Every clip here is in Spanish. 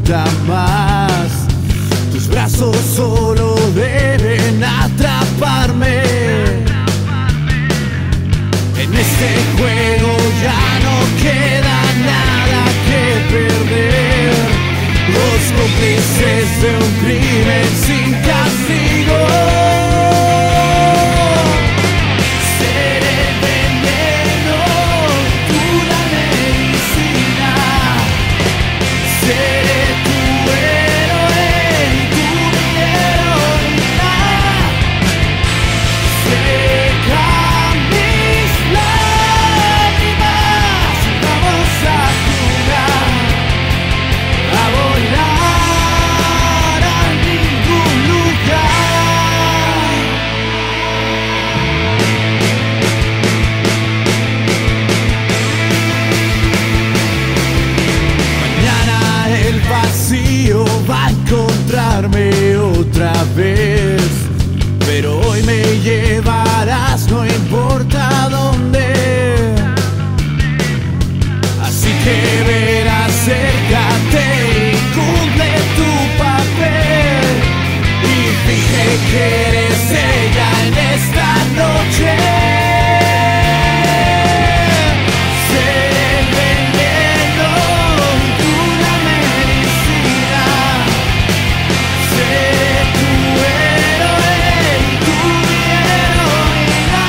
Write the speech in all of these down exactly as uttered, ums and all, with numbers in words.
nunca más. Tus brazos solo deben atraparme. En este juego ya no queda nada que perder. Los cómplices de un crimen sin castigo. Seré el veneno, tú la medicina. Seré tu héroe y tú mi heroína. Seca mis lágrimas y vamos a jugar, a volar a ningún lugar. Mañana el vacío va a encontrarme otra vez, pero hoy me llevarás, no importa dónde. Así que ven, acércate y cumple tu papel y finge que eres ella en esta noche. Seré el veneno, tú la medicina. Seré tu héroe y tú mi heroína.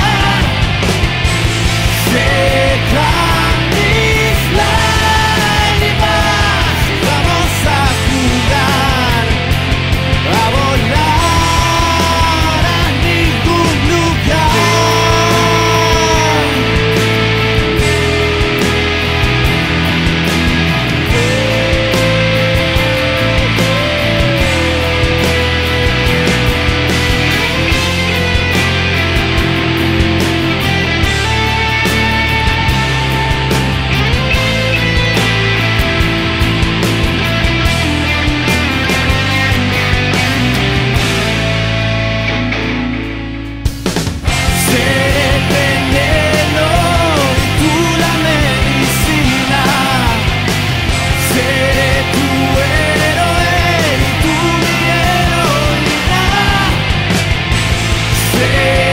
Seca mis lágrimas y vamos a jugar, a volar a ningún lugar. Seré el veneno y tú la medicina. Seré tu héroe y tú mi heroína. Seré